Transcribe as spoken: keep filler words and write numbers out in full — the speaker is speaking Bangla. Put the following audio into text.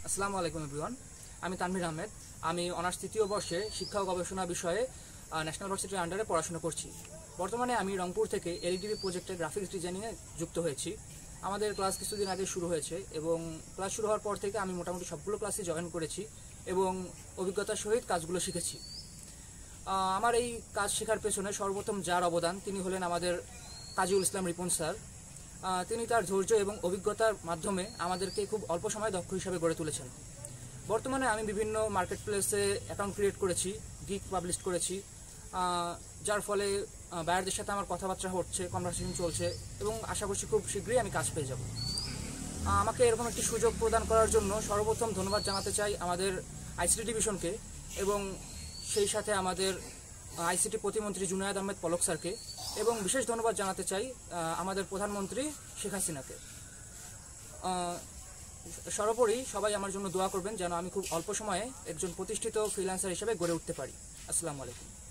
আসসালামু আলাইকুম এভরিওয়ান। আমি তানভীর আহমেদ। আমি অনার্স তৃতীয় বর্ষে শিক্ষা ও গবেষণা বিষয়ে ন্যাশনাল ভার্সিটির আন্ডারে পড়াশোনা করছি। বর্তমানে আমি রংপুর থেকে এলইডিবি প্রজেক্টের গ্রাফিক্স ডিজাইনিংয়ে যুক্ত হয়েছি। আমাদের ক্লাস কিছুদিন আগে শুরু হয়েছে এবং ক্লাস শুরু হওয়ার পর থেকে আমি মোটামুটি সবগুলো ক্লাসে জয়েন করেছি এবং অভিজ্ঞতার সহিত কাজগুলো শিখেছি। আমার এই কাজ শেখার পেছনে সর্বপ্রথম যার অবদান তিনি হলেন আমাদের কাজীউল ইসলাম রিপন স্যার। তিনি তার ধৈর্য এবং অভিজ্ঞতার মাধ্যমে আমাদেরকে খুব অল্প সময়ে দক্ষ হিসাবে গড়ে তুলেছেন। বর্তমানে আমি বিভিন্ন মার্কেট প্লেসে অ্যাকাউন্ট ক্রিয়েট করেছি, গিগ পাবলিশ করেছি, যার ফলে বায়ারদের সাথে আমার কথাবার্তা হচ্ছে, কনভারসেশন চলছে এবং আশা করছি খুব শীঘ্রই আমি কাজ পেয়ে যাব। আমাকে এরকম একটি সুযোগ প্রদান করার জন্য সর্বপ্রথম ধন্যবাদ জানাতে চাই আমাদের আইসিটি ডিভিশনকে এবং সেই সাথে আমাদের আইসিটি প্রতিমন্ত্রী জুনায়েদ আহমেদ পলক স্যারকে এবং বিশেষ ধন্যবাদ জানাতে চাই আমাদের প্রধানমন্ত্রী শেখ হাসিনাকে। সর্বোপরি সবাই আমার জন্য দোয়া করবেন যেন আমি খুব অল্প সময়ে একজন প্রতিষ্ঠিত ফ্রিল্যান্সার হিসেবে গড়ে উঠতে পারি। আসসালামু আলাইকুম।